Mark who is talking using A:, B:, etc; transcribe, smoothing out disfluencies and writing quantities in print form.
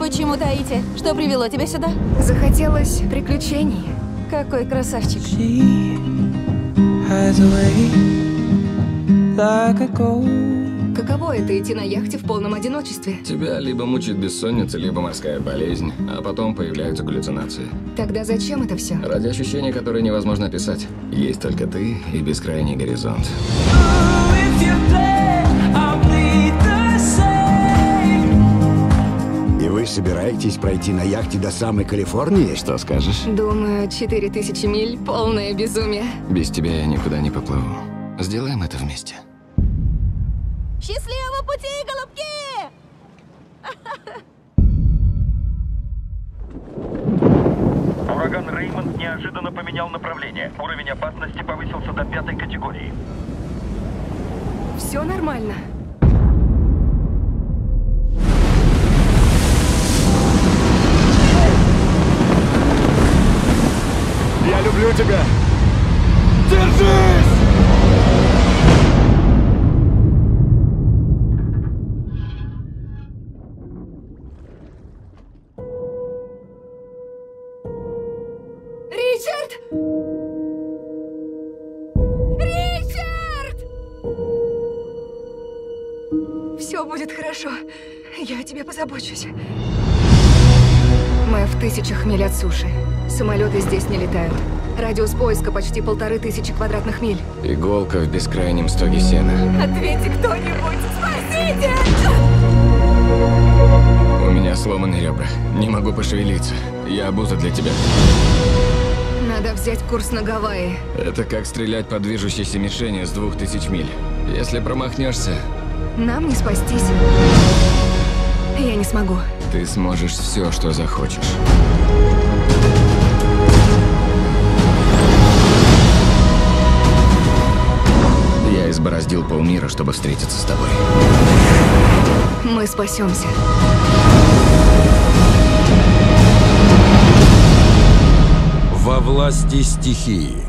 A: почему таите? Что привело тебя сюда?
B: Захотелось приключений.
A: Какой красавчик.
B: Каково это идти на яхте в полном одиночестве?
C: Тебя либо мучает бессонница, либо морская болезнь, а потом появляются галлюцинации.
B: Тогда зачем это все?
C: Ради ощущений, которые невозможно описать. Есть только ты и бескрайний горизонт.
D: И вы собираетесь пройти на яхте до самой Калифорнии?
C: Что скажешь?
B: Думаю, 4000 миль — полное безумие.
C: Без тебя я никуда не поплыву. Сделаем это вместе.
A: Счастливого пути, голубки!
E: Ураган Реймонд неожиданно поменял направление. Уровень опасности повысился до 5-й категории.
B: Все нормально.
D: Я люблю тебя! Держись!
B: Ричард! Ричард! Все будет хорошо. Я о тебе позабочусь. Мы в 1000 миль от суши. Самолеты здесь не летают. Радиус поиска почти 1500 квадратных миль.
C: Иголка в бескрайнем стоге сена.
B: Ответьте кто-нибудь! Спасите!
C: У меня сломаны ребра. Не могу пошевелиться. Я обуза для тебя.
B: Надо взять курс на Гавайи.
C: Это как стрелять по движущейся мишени с 2000 миль. Если промахнешься,
B: Нам не спастись. Я не смогу.
C: ты сможешь все, что захочешь. Я избороздил полмира, чтобы встретиться с тобой.
B: Мы спасемся.
F: Во власти стихии.